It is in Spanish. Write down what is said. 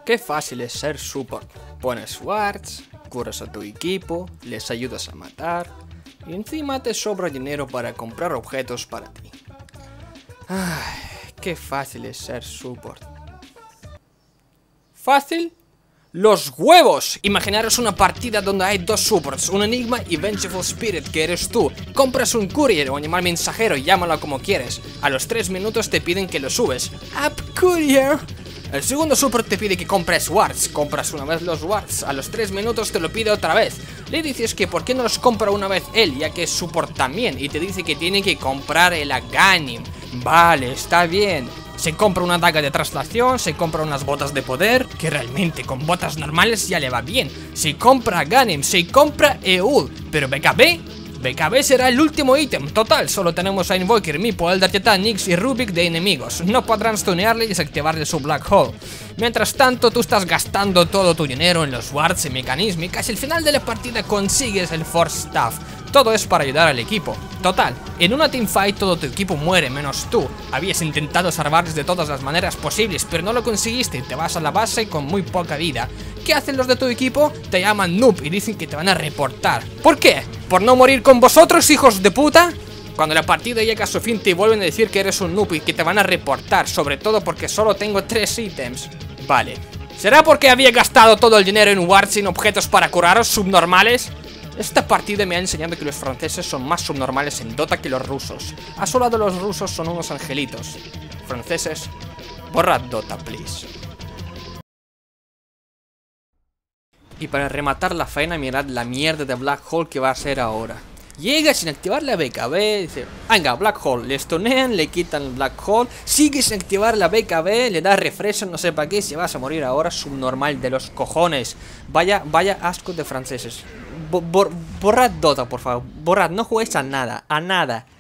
Qué fácil es ser support. Pones wards, curas a tu equipo, les ayudas a matar y encima te sobra dinero para comprar objetos para ti. Ay, qué fácil es ser support. ¿Fácil? ¡Los huevos! Imaginaros una partida donde hay dos supports, un enigma y Vengeful Spirit, que eres tú. Compras un courier o animal mensajero, llámalo como quieres. A los 3 minutos te piden que lo subes. ¡Up courier! El segundo support te pide que compres wards. Compras una vez los wards, a los 3 minutos te lo pide otra vez. Le dices que por qué no los compra una vez él, ya que es support también, y te dice que tiene que comprar el Aghanim. Vale, está bien. Se compra una daga de traslación, se compra unas botas de poder, que realmente con botas normales ya le va bien. Se compra Aghanim, se compra Eul, pero BKB será el último ítem. Total, solo tenemos a Invoker, Meepo, Elder Titan, Nyx y Rubik de enemigos. No podrán stunearle y desactivarle su Black Hole. Mientras tanto, tú estás gastando todo tu dinero en los wards y mecanismos y casi al final de la partida consigues el Force Staff. Todo es para ayudar al equipo. Total, en una teamfight todo tu equipo muere menos tú. Habías intentado salvarles de todas las maneras posibles, pero no lo conseguiste. Te vas a la base con muy poca vida. ¿Qué hacen los de tu equipo? Te llaman noob y dicen que te van a reportar. ¿Por qué? ¿Por no morir con vosotros, hijos de puta? Cuando la partida llega a su fin te vuelven a decir que eres un noob y que te van a reportar, sobre todo porque solo tengo 3 ítems. Vale. ¿Será porque había gastado todo el dinero en wards sin objetos para curaros subnormales? Esta partida me ha enseñado que los franceses son más subnormales en Dota que los rusos. A su lado los rusos son unos angelitos. Franceses, borrad Dota, please. Y para rematar la faena, mirad la mierda de Black Hole que va a ser ahora. Llega sin activar la BKB, dice, venga, Black Hole, le stunean, le quitan el Black Hole, sigue sin activar la BKB, le da refresh, no sé para qué, si vas a morir ahora, subnormal de los cojones. Vaya asco de franceses. Borrad Dota, por favor, borrad, no juguéis a nada,